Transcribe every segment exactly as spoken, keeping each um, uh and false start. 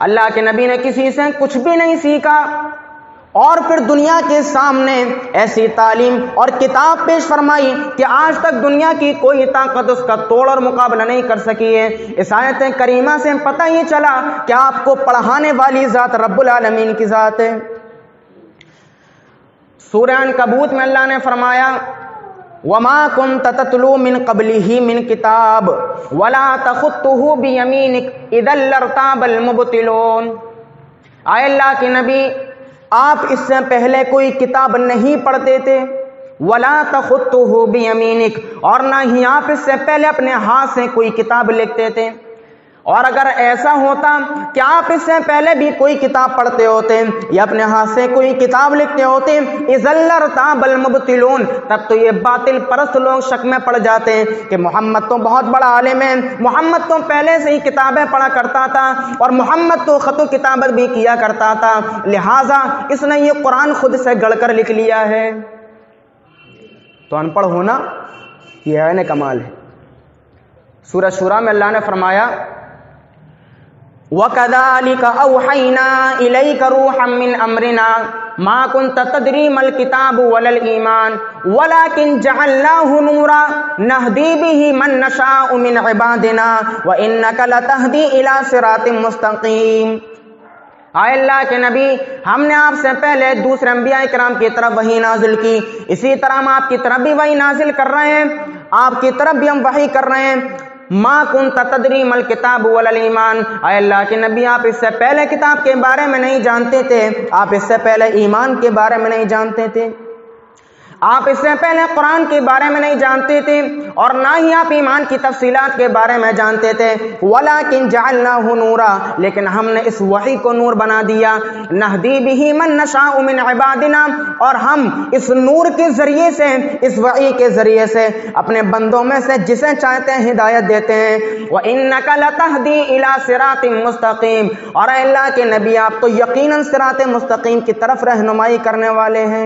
اللہ کے نبی نے کسی سے کچھ بھی نہیں سیکھا، اور پھر دنیا کے سامنے ایسی تعلیم اور کتاب پیش فرمائی کہ آج تک دنیا کی کوئی طاقت اس کا توڑ اور مقابلہ نہیں کر سکی ہے۔ اس آیت کریمہ سے پتہ یہ چلا کہ آپ کو پڑھانے والی ذات رب العالمین کی ذات ہے۔ سورہ عنکبوت میں اللہ نے فرمایا وَمَا كُنْتَ تَتْلُو مِنْ قَبْلِهِ مِنْ كِتَابٍ وَلَا تَخُطُّهُ بِيَمِينِكَ إِذًا لَّارْتَابَ الْمُبْطِلُونَ۔ آئے اللہ کے نبی، آپ اس سے پہلے کوئی کتاب نہیں پڑھتے تھے، وَلَا تَخُطُّهُ بِيَمِينِكَ، اور نہ ہی آپ اس سے پہلے اپنے ہاتھ سے کوئی کتاب لکھتے تھے۔ اور اگر ایسا ہوتا کہ آپ اس سے پہلے بھی کوئی کتاب پڑھتے ہوتے یا اپنے ہاتھ سے کوئی کتاب لکھتے ہوتے، اِذًا لَّارْتَابَ الْمُبْطِلُونَ، تب تو یہ باطل پرست لوگ شک میں پڑ جاتے ہیں کہ محمد تو بہت بڑا عالم ہے، محمد تو پہلے سے ہی کتابیں پڑھا کرتا تھا، اور محمد تو خط و کتابت بھی کیا کرتا تھا، لہٰذا اس نے یہ قرآن خود سے گڑھ کر لکھ لیا ہے۔ تو ان پڑھ ہونا یہ عین کمال ہے۔ سورہ شورا میں اللہ نے فرمایا وَكَذَلِكَ أَوْحَيْنَا إِلَيْكَ رُوحًا مِّنْ أَمْرِنَا مَا كُنْتَ تَدْرِي مَا الْكِتَابُ وَلَا الْإِيمَانُ وَلَكِنْ جَعَلْنَاهُ نُورًا نَهْدِي بِهِ مَن نَّشَاءُ مِنْ عِبَادِنَا وَإِنَّكَ لَتَهْدِي إِلَىٰ صِرَاطٍ مُّسْتَقِيمٍ۔ آئے اللہ کے نبی، ہم نے آپ سے پہلے دوسرے انبیاء کرام کی طرف وحی نازل کی، اسی طرح ہم آپ کی طرف بھی وحی نازل کر رہے ہیں، آپ کی طرف بھی ہم وحی کر رہے ہیں۔ ما کنت تدری مل کتاب ولا الایمان، اے اللہ کے نبی، آپ اس سے پہلے کتاب کے بارے میں نہیں جانتے تھے، آپ اس سے پہلے ایمان کے بارے میں نہیں جانتے تھے، آپ اس سے پہلے قرآن کے بارے میں نہیں جانتے تھے، اور نہ ہی آپ ایمان کی تفصیلات کے بارے میں جانتے تھے۔ وَلَكِنْ جَعَلْنَاهُ نُورًا، لیکن ہم نے اس وحی کو نور بنا دیا۔ نَهْدِي بِهِ مَن نَّشَاءُ مِنْ عِبَادِنَا، اور ہم اس نور کے ذریعے سے، اس وحی کے ذریعے سے اپنے بندوں میں سے جسے چاہتے ہیں ہدایت دیتے ہیں۔ وَإِنَّكَ لَتَهْدِي إِلَىٰ صِرَاطٍ مُّسْتَقِيمٍ، اور اے اللہ کے نبی، آپ تو یقیناً صراط مستقیم کی طرف رہنمائی کرنے والے ہیں۔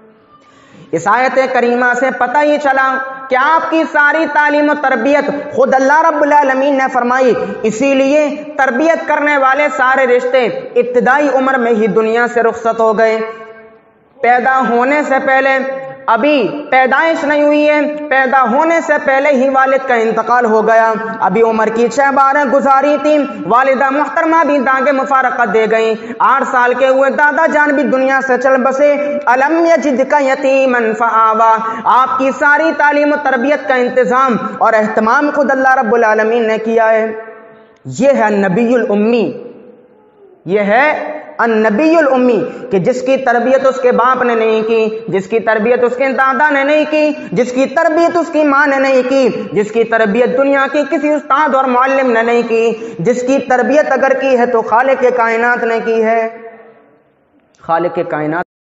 اس آیت کریمہ سے پتہ یہ چلا کہ آپ کی ساری تعلیم و تربیت خود اللہ رب العالمین نے فرمائی، اسی لیے تربیت کرنے والے سارے رشتے ابتدائی عمر میں ہی دنیا سے رخصت ہو گئے۔ پیدا ہونے سے پہلے، ابھی پیدائش نہیں ہوئی ہے، پیدا ہونے سے پہلے ہی والد کا انتقال ہو گیا، ابھی عمر کی چھ باریں گزاری تھی، والدہ محترمہ بھی داغ مفارقت دے گئیں، آٹھ سال کے ہوئے دادا جان بھی دنیا سے چل بسے۔ الم یجدک یتیما فآوی، آپ کی ساری تعلیم و تربیت کا انتظام اور اہتمام خود اللہ رب العالمین نے کیا ہے۔ یہ ہے نبی الامی، یہ ہے النبی الامی، کہ جس کی تربیت اس کے باپ نے نہیں کی، جس کی تربیت اس کے دادا نے نہیں کی، جس کی تربیت اس کی ماں نے نہیں کی، جس کی تربیت دنیا کی کسی استاد اور معلم نے نہیں کی، جس کی تربیت اگر کی ہے تو خالق کائنات نے کی ہے، خالق کائنات